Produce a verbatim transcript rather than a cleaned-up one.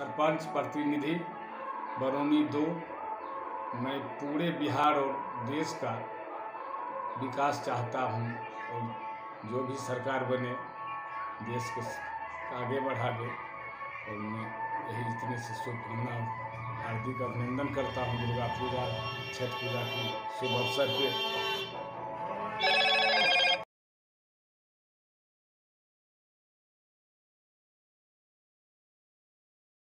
सरपंच प्रतिनिधि बरौनी दो। मैं पूरे बिहार और देश का विकास चाहता हूँ और जो भी सरकार बने देश को आगे बढ़ा दे। और मैं यही इतने से शुभकामना हार्दिक अभिनंदन करता हूँ दुर्गा पूजा छठ पूजा के शुभ अवसर पे।